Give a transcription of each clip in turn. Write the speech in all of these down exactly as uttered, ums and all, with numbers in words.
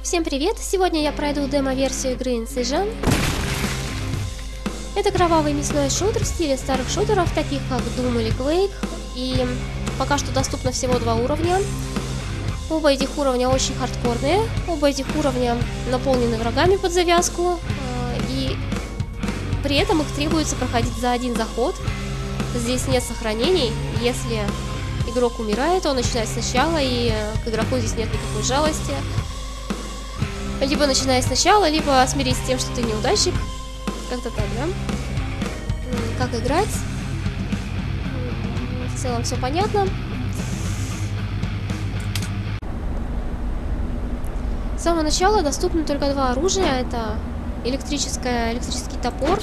Всем привет! Сегодня я пройду демо-версию игры INCISION. Это кровавый мясной шутер в стиле старых шутеров, таких как Doom или Quake. И пока что доступно всего два уровня. Оба этих уровня очень хардкорные. Оба этих уровня наполнены врагами под завязку. И при этом их требуется проходить за один заход. Здесь нет сохранений. Если игрок умирает, он начинает сначала, и к игроку здесь нет никакой жалости. Либо начинай сначала, либо смирись с тем, что ты неудачник. Как-то так, да? Как играть? В целом все понятно. С самого начала доступны только два оружия. Это электрическое, электрический топор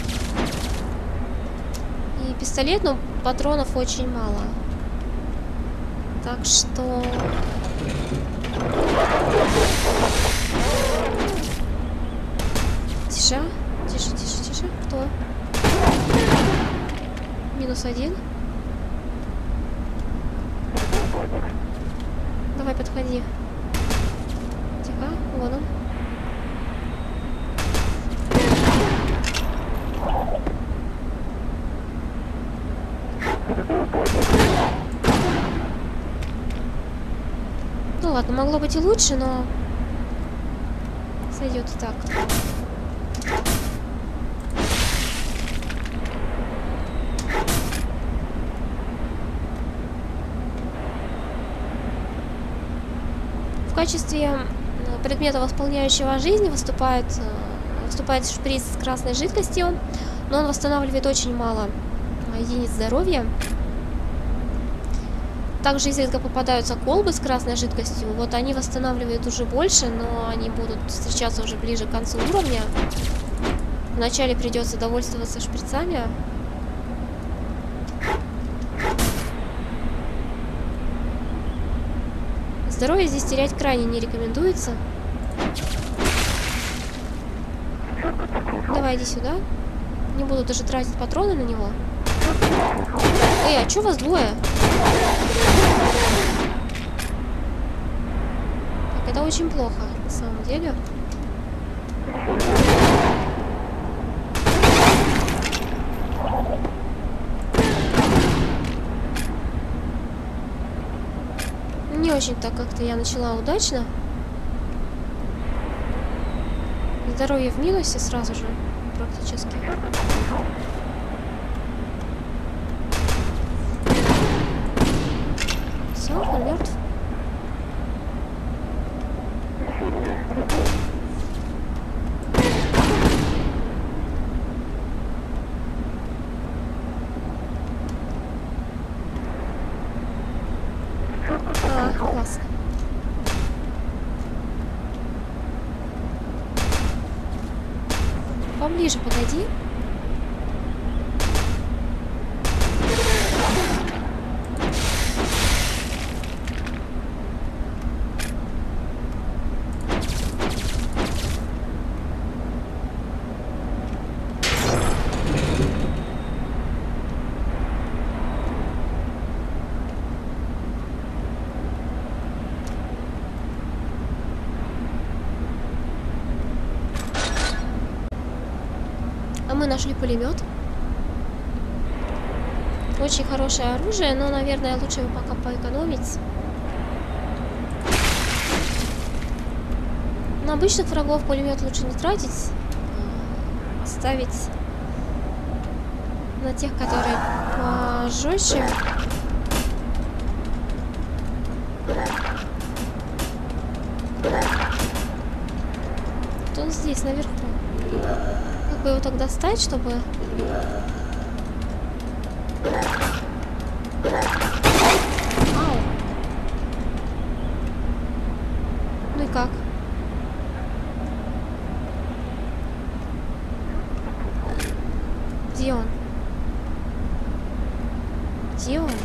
и пистолет, но патронов очень мало. Так что... Тише, тише, тише, тише. Кто? Минус один. Давай, подходи. Тихо, вон он. Ну ладно, могло быть и лучше, но сойдет и так. В качестве предмета, восполняющего жизнь, выступает, выступает шприц с красной жидкостью, но он восстанавливает очень мало единиц здоровья. Также изредка попадаются колбы с красной жидкостью. Вот они восстанавливают уже больше, но они будут встречаться уже ближе к концу уровня. Вначале придется довольствоваться шприцами. Здоровье здесь терять крайне не рекомендуется. Давай, иди сюда. Не буду даже тратить патроны на него. Эй, а чё вас двое? Так, это очень плохо, на самом деле. Не очень так как-то я начала удачно. Здоровье в минусе сразу же, практически. Все, он мертв. А, классно. Поближе подойди. Мы нашли пулемет. Очень хорошее оружие, но, наверное, лучше его пока поэкономить. На обычных врагов пулемет лучше не тратить. Ставить на тех, которые пожестче. Вот он здесь, наверху. Как бы его так достать, чтобы... Ау. Ну и как? Где он? Где он?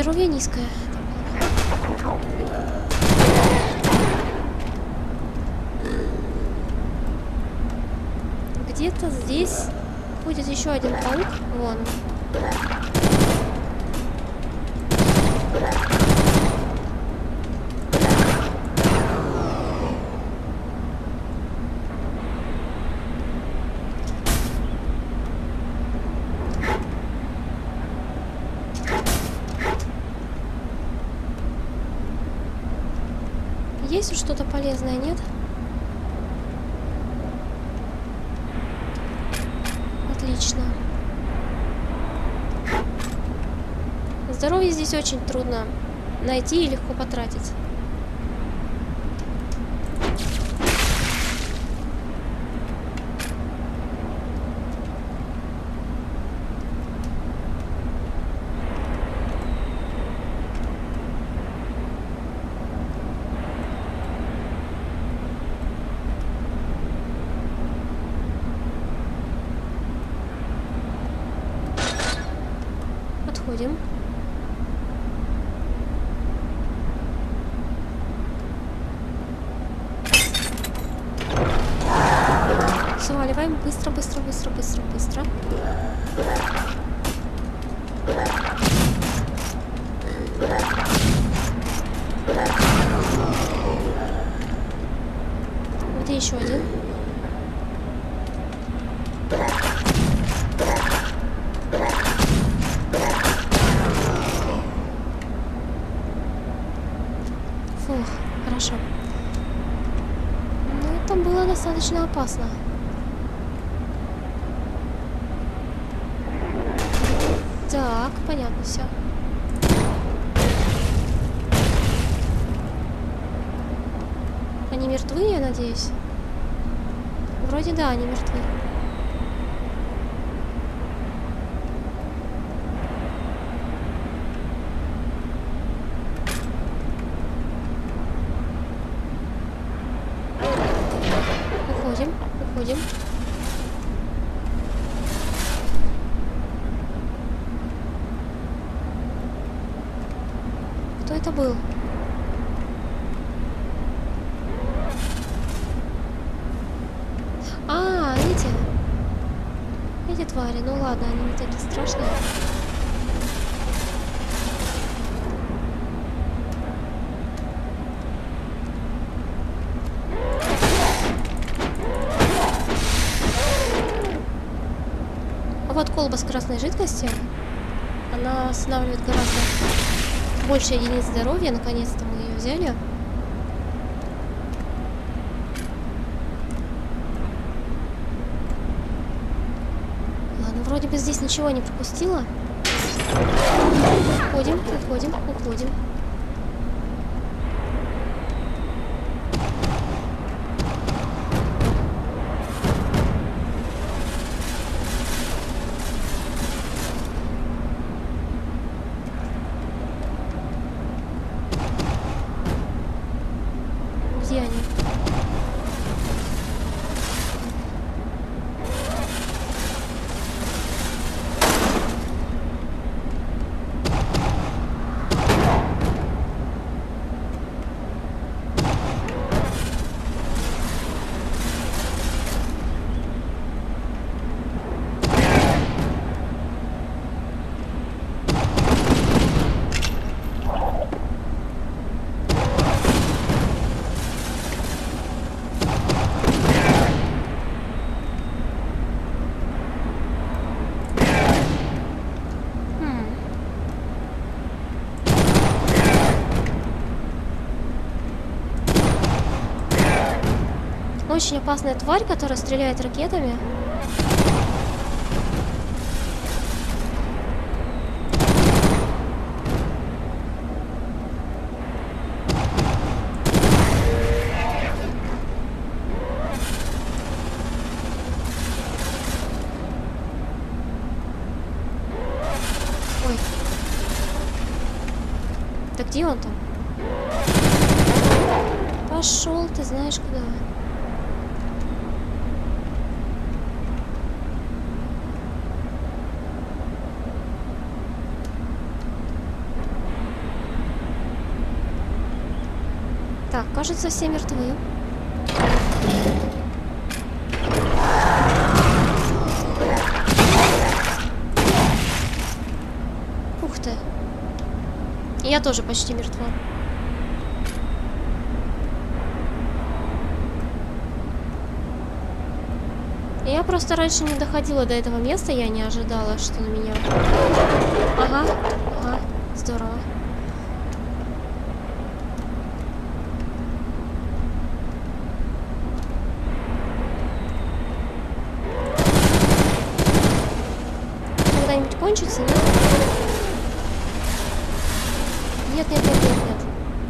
Здоровье низкое. Где-то здесь будет еще один паук. Вон. Есть тут что-то полезное, нет? Отлично. Здоровье здесь очень трудно найти и легко потратить. Подходим. Сваливаем. Быстро, быстро, быстро, быстро, быстро. Где еще один? Фух, хорошо. Но это было достаточно опасно. Так, понятно все. Они мертвы, я надеюсь? Вроде да, они мертвы. Уходим, уходим. Кто это был? А, эти. Эти твари. Ну ладно, они не такие страшные. А вот колба с красной жидкостью. Она останавливает гораздо больше единиц здоровья. Наконец-то мы ее взяли. Ладно, вроде бы здесь ничего не пропустила. Уходим, уходим, уходим. Где они? Очень опасная тварь, которая стреляет ракетами. Ой. Да где он там? Пошел, ты знаешь куда. Так, кажется, все мертвы. Ух ты. Я тоже почти мертва. Я просто раньше не доходила до этого места, я не ожидала, что на меня... Ага, ага, здорово. Когда-нибудь кончится, нет? Нет, нет, нет, нет, нет.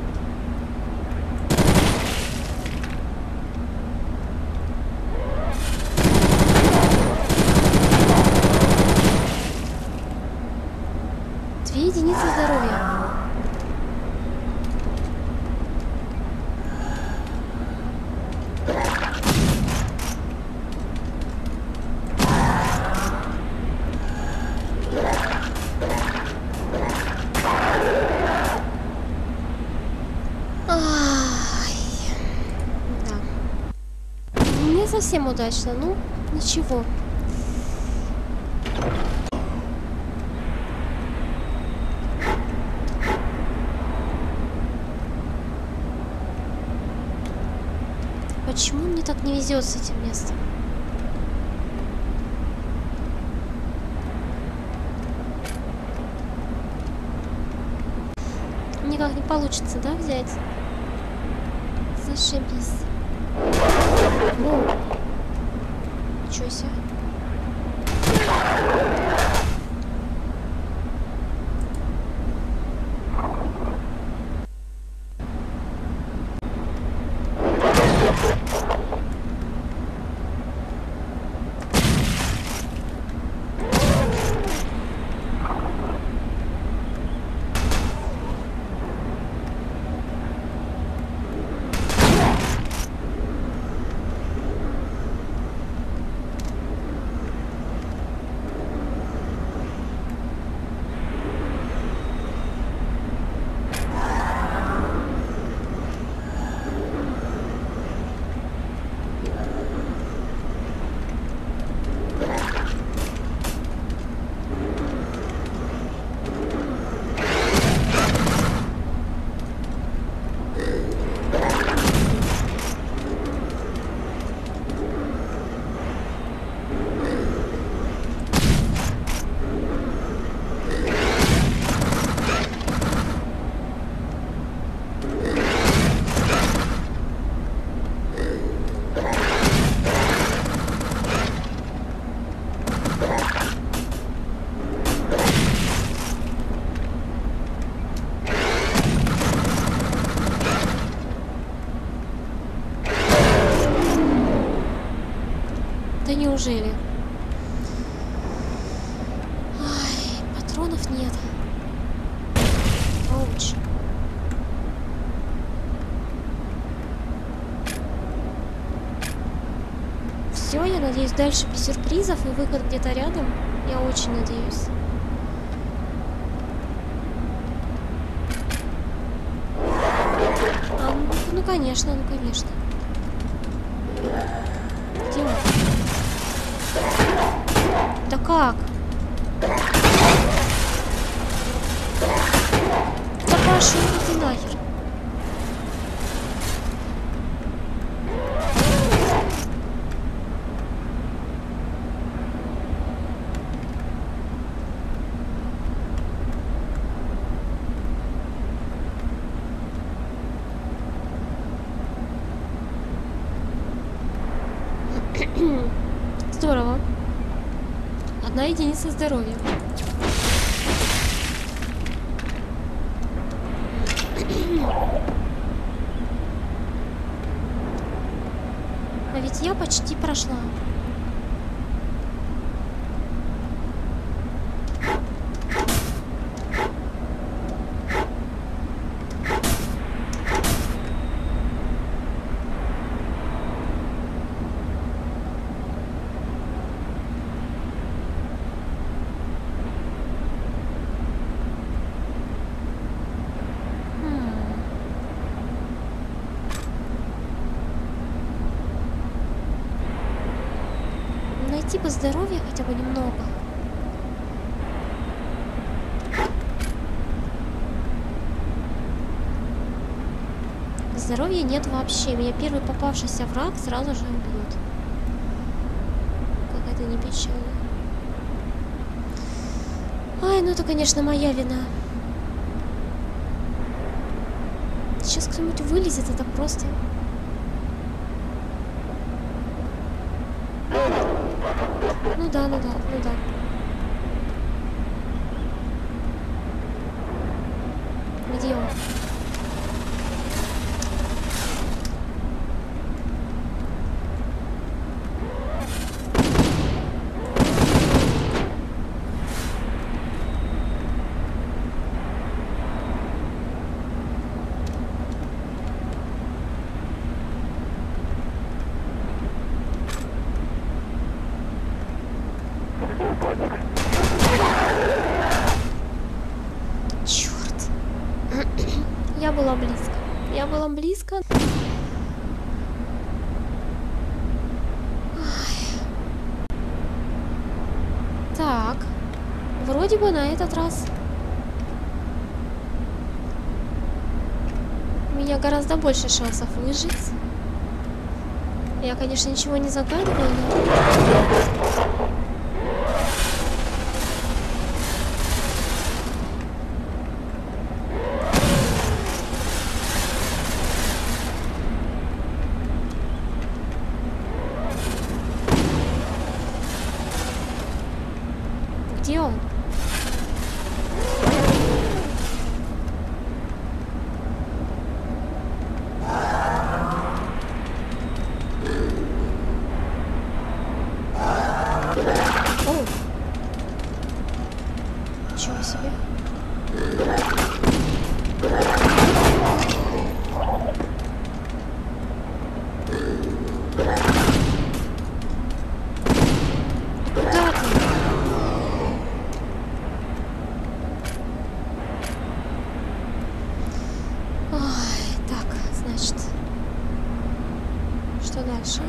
Две единицы здоровья. Совсем удачно, ну, ничего. Почему мне так не везет с этим местом? Никак не получится, да, взять? Зашибись. О, ничего себе. Да неужели? Ай, патронов нет. Ауч. Все, я надеюсь, дальше без сюрпризов и выход где-то рядом. Я очень надеюсь. А, ну конечно, ну конечно. Где он? Да как? Да Паша, иди нахер. Здорово. Одна единица здоровья. А ведь я почти прошла. хотя бы здоровья, хотя бы немного. Здоровья нет вообще. Меня первый попавшийся враг сразу же убьет. Как это не печально. Ай, ну это, конечно, моя вина. Сейчас кто-нибудь вылезет, это просто... Ну да, ну да, ну да. Где он? Черт. Я была близко. Я была близко. Ай. Так. Вроде бы на этот раз у меня гораздо больше шансов выжить. Я, конечно, ничего не загадываю, но... Где он? О! Ничего себе. Куда ты? Ой, так, значит, что дальше?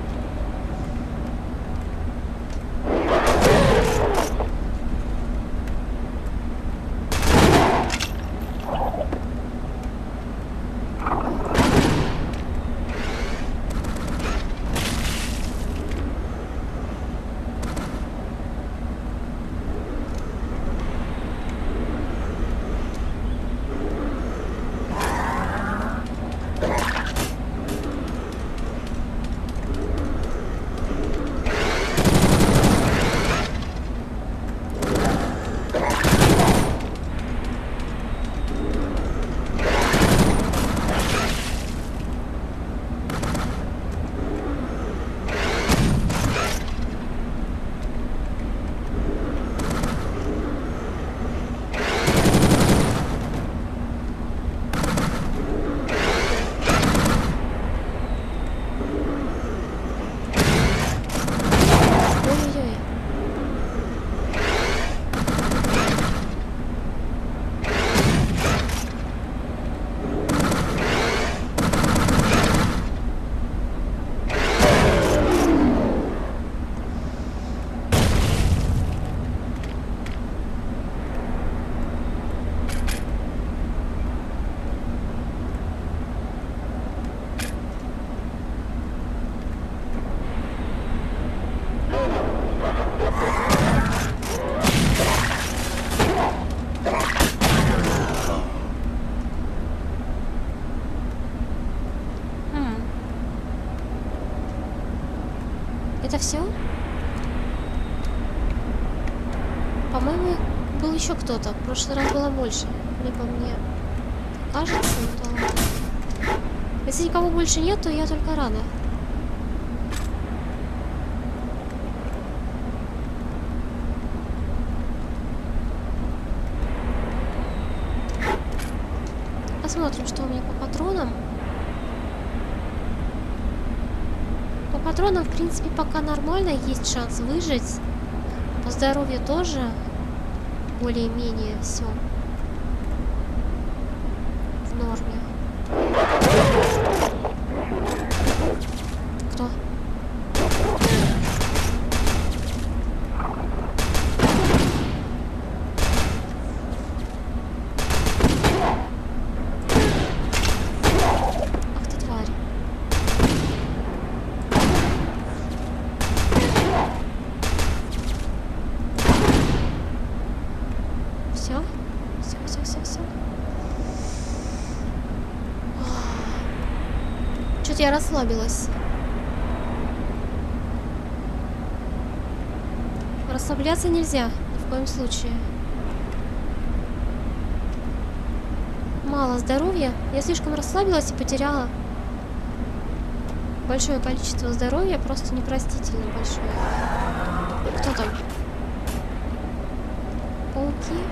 Это все? По-моему, был еще кто-то. В прошлый раз было больше. Либо мне кажется, но... Если никого больше нет, то я только рада. Посмотрим, что у меня по патронам. По патронам, в принципе, пока нормально, есть шанс выжить. По здоровью тоже более-менее все в норме. Кто? Что-то я расслабилась. Расслабляться нельзя, ни в коем случае. Мало здоровья. Я слишком расслабилась и потеряла большое количество здоровья, просто непростительно большое. Кто там? Пауки?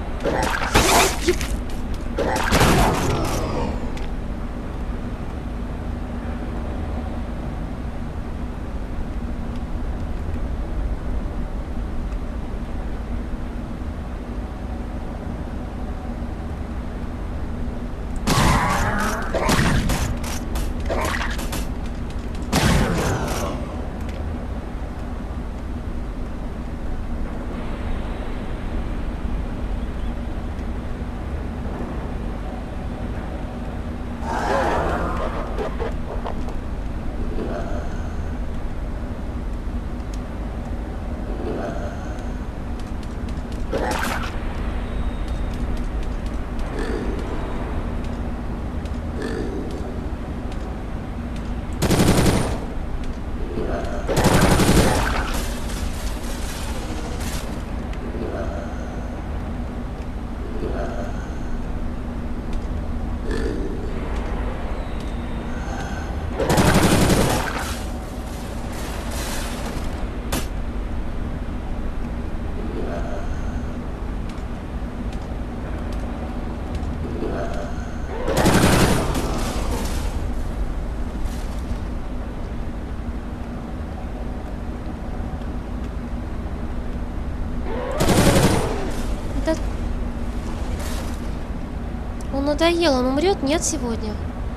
Он надоел, он умрет? Нет, сегодня.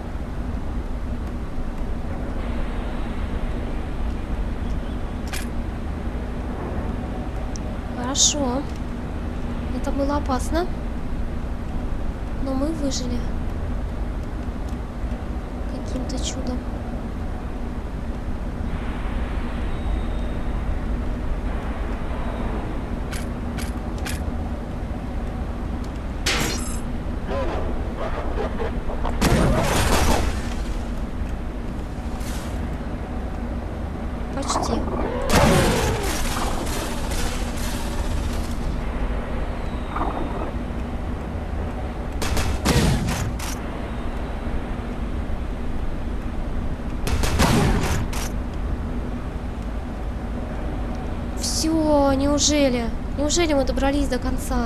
Хорошо. Это было опасно. Но мы выжили. Каким-то чудом. Почти. Все, неужели? Неужели мы добрались до конца?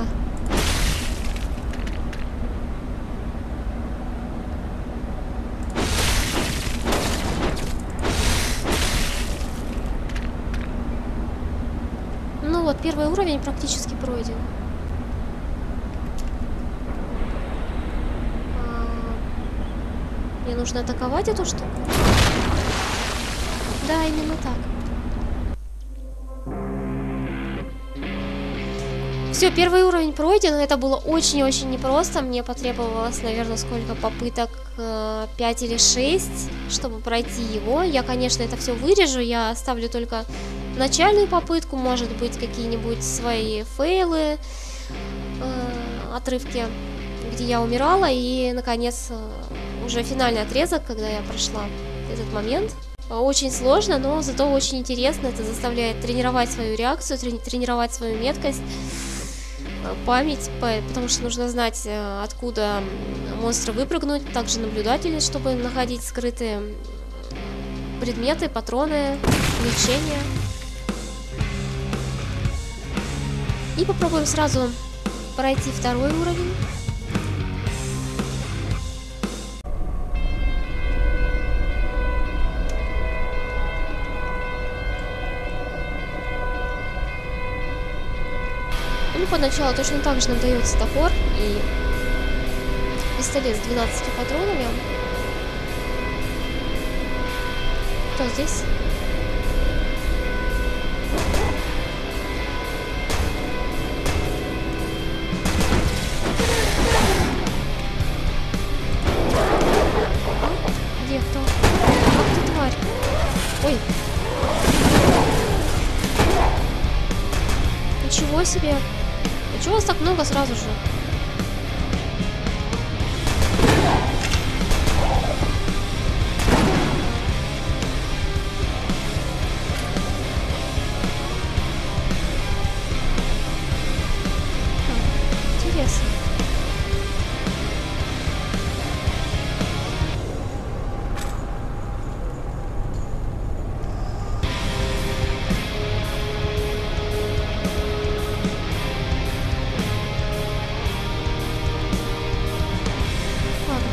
Ну вот, первый уровень практически пройден. А, мне нужно атаковать эту штуку? Да, именно так. Все, первый уровень пройден. Это было очень-очень непросто. Мне потребовалось, наверное, сколько попыток? пять или шесть, чтобы пройти его. Я, конечно, это все вырежу. Я оставлю только начальную попытку, может быть, какие-нибудь свои фейлы, отрывки, где я умирала. И, наконец, уже финальный отрезок, когда я прошла этот момент. Очень сложно, но зато очень интересно. Это заставляет тренировать свою реакцию, трени- тренировать свою меткость, память, потому что нужно знать, откуда монстры выпрыгнуть, также наблюдатели, чтобы находить скрытые предметы, патроны, лечение. И попробуем сразу пройти второй уровень. Ну, поначалу точно так же нам дается топор и пистолет с двенадцатью патронами. Кто здесь? А? Где кто? Ах ты, тварь! Ой! Ничего себе! А чего вас так много сразу же?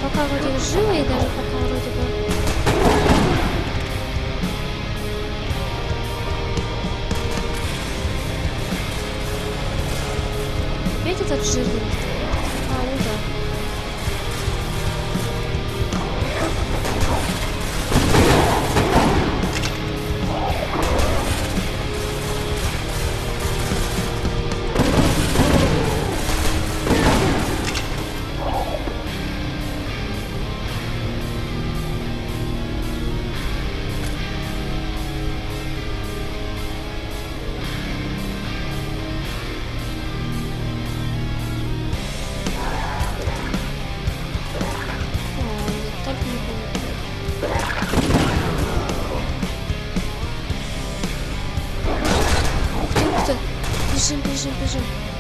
пока вроде живы, и даже пока вроде бы... Опять этот жирный? А, ну да. Бежим, бежим, бежим.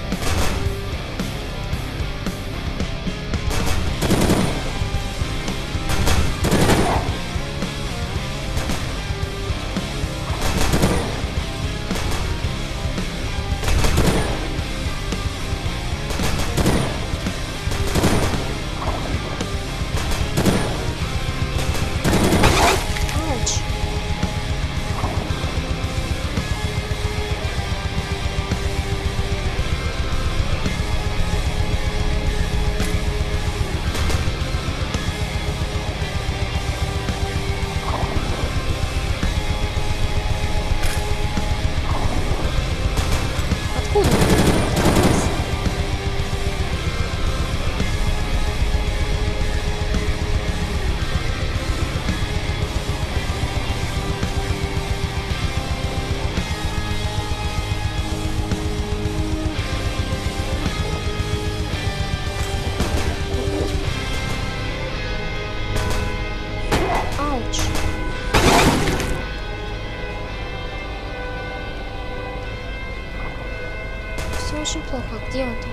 Очень плохо. Где он там?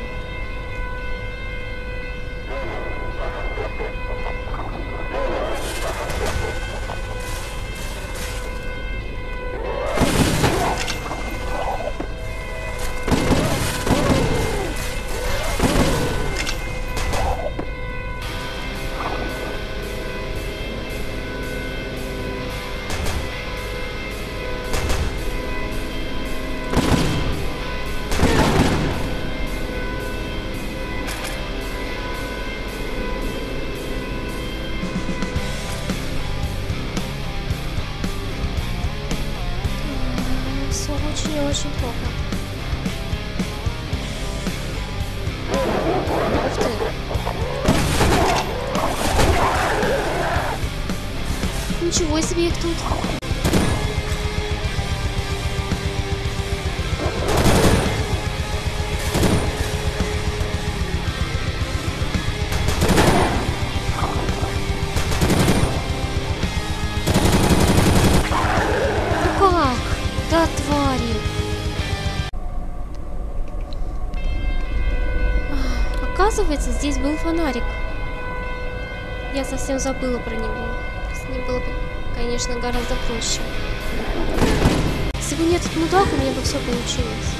Очень плохо. Ух ты. Ничего себе их тут. Ну как? Да твари. Оказывается, здесь был фонарик. Я совсем забыла про него. С ним было бы, конечно, гораздо проще. Если бы не этот мудак, у меня бы все получилось.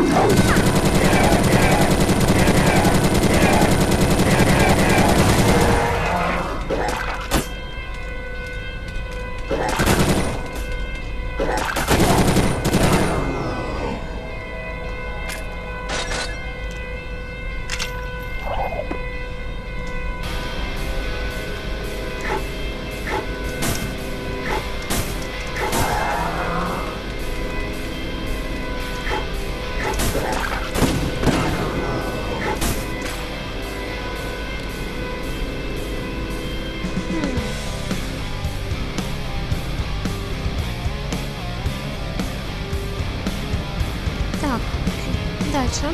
Дальше.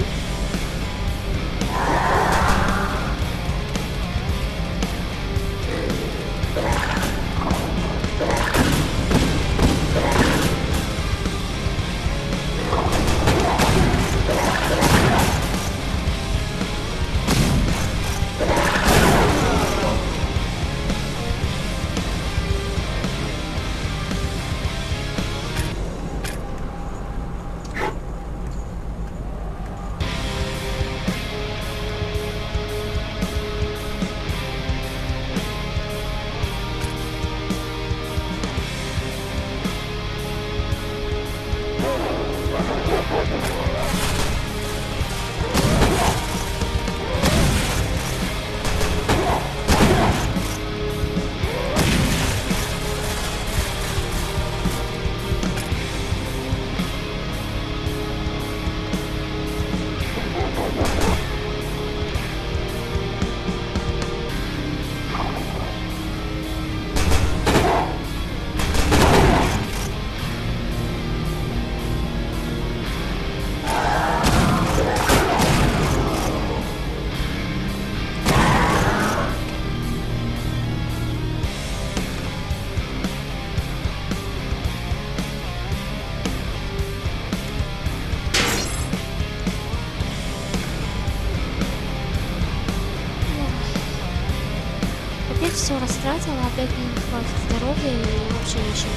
Все растратила, опять не хватит здоровья и вообще ничего.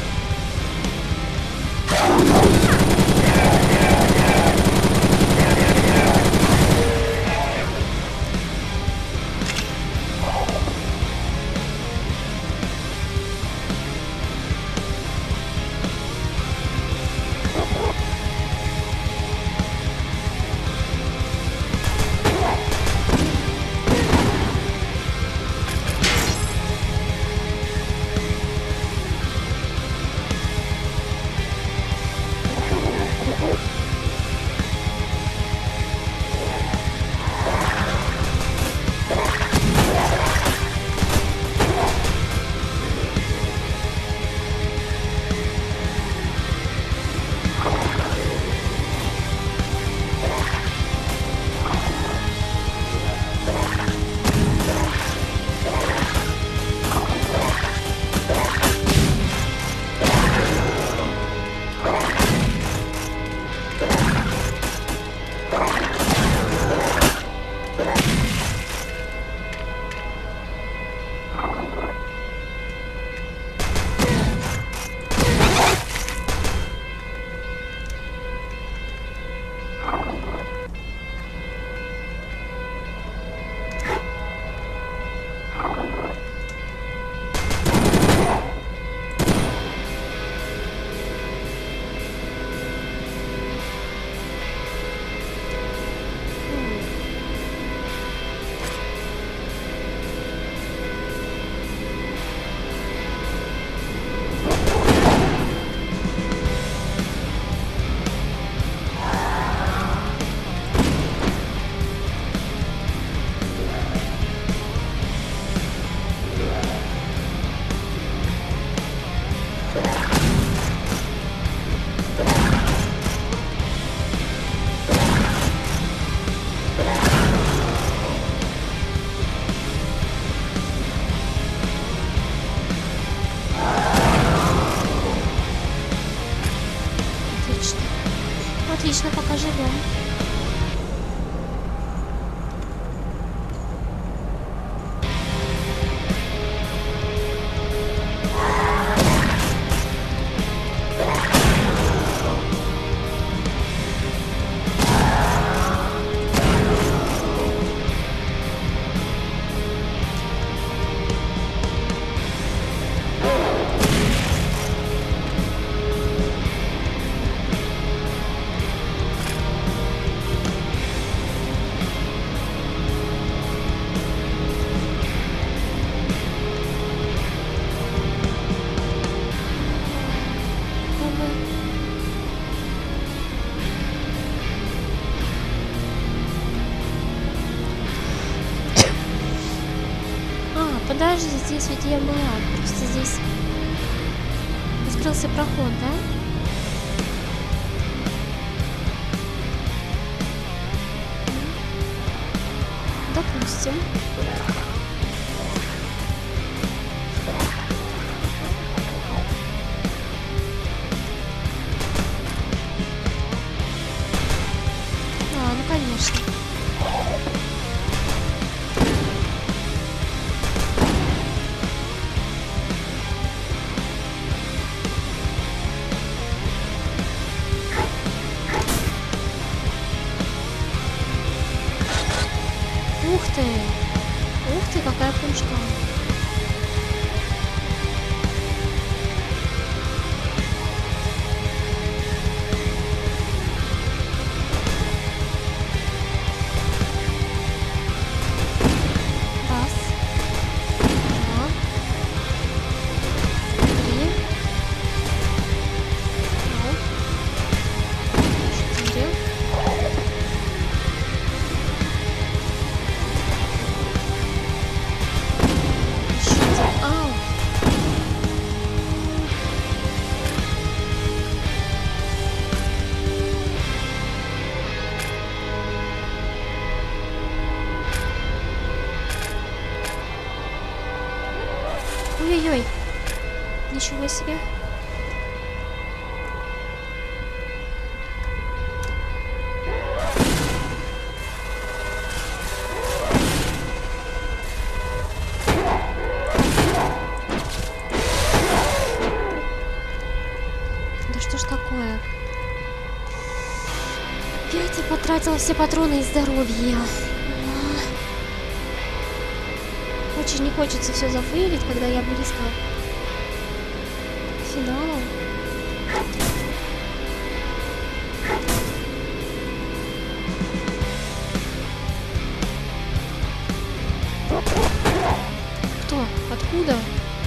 Отлично, пока живем. Подожди, здесь ведь я была. Просто здесь открылся проход, да? Допустим. А, ну конечно. Ух ты! Ух ты, какая пушка! Раз. Два. Три. Четыре. Ау! Ой-ой-ой! Ничего себе! Да что ж такое? Опять я потратила все патроны и здоровье. Очень не хочется все зафейлить, когда я близко к финалу. Кто? Откуда?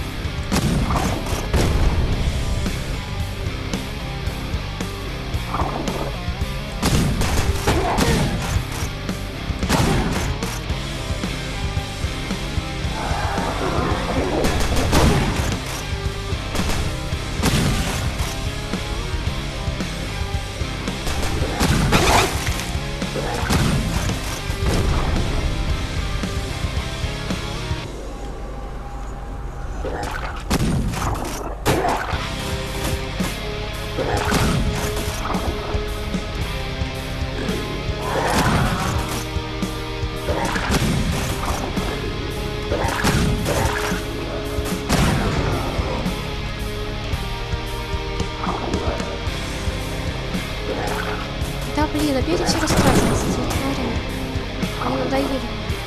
Да блин, опять все раскрасилось с этими тварями. Они надоели.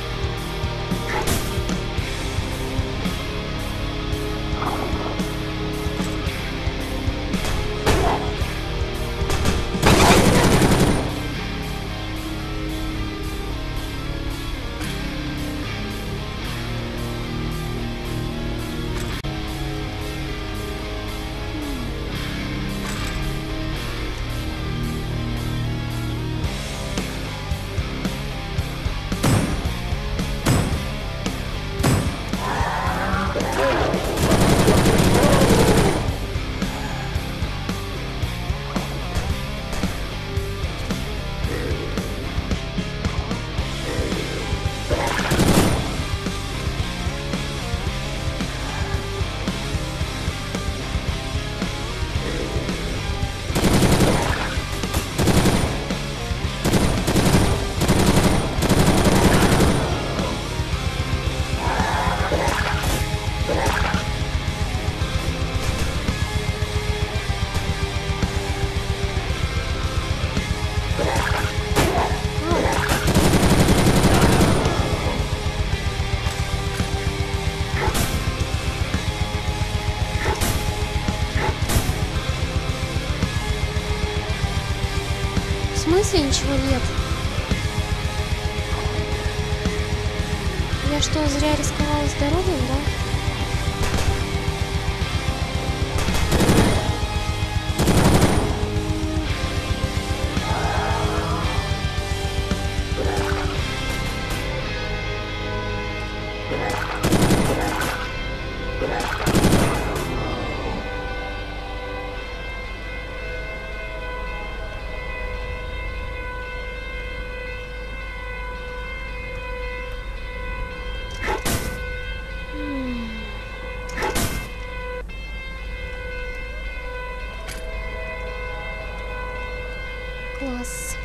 В смысле ничего нет? Я что, зря рисковала здоровьем, да? Класс.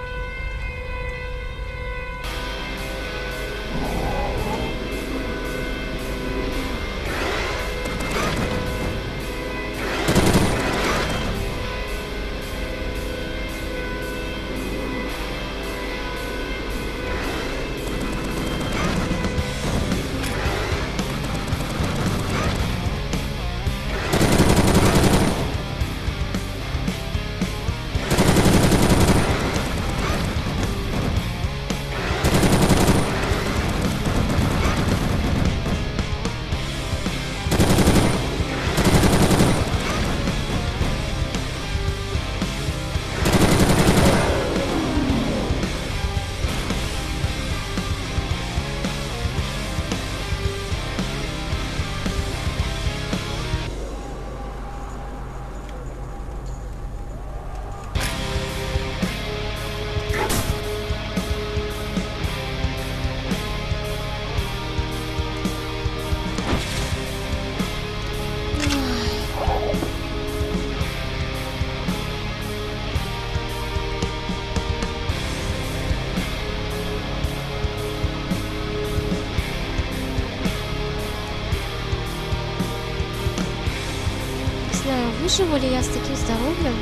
Выживу ли я с таким здоровьем?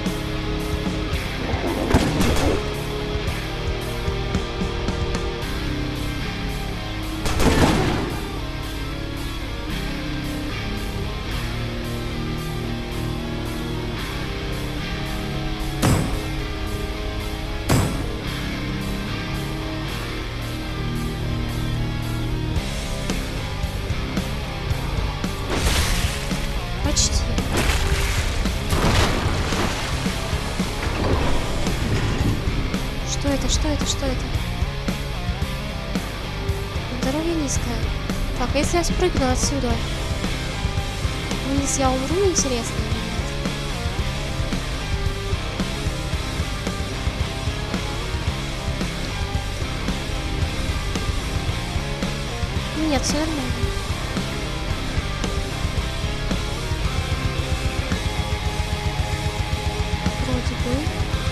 Почти. Что это? Что это? Что это? Здоровье низкое. Так, а если я спрыгну отсюда? Вниз я умру, интересно или нет? Нет, все нормально. Вроде бы.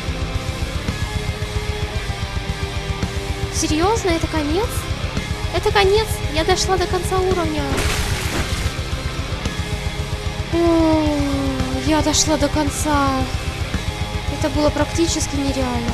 Серьезно? Это конец? Это конец? Я дошла до конца уровня. О, я дошла до конца. Это было практически нереально.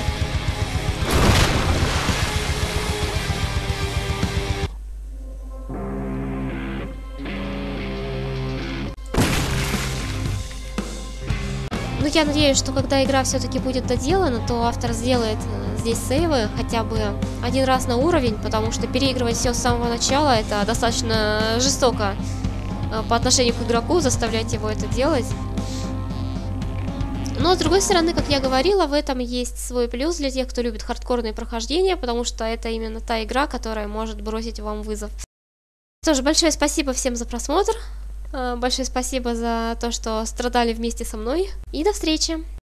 Ну, я надеюсь, что когда игра все-таки будет доделана, то автор сделает здесь сейвы хотя бы один раз на уровень, потому что переигрывать все с самого начала — это достаточно жестоко по отношению к игроку, заставлять его это делать. Но, с другой стороны, как я говорила, в этом есть свой плюс для тех, кто любит хардкорные прохождения, потому что это именно та игра, которая может бросить вам вызов. Что ж, большое спасибо всем за просмотр. Большое спасибо за то, что страдали вместе со мной. И до встречи!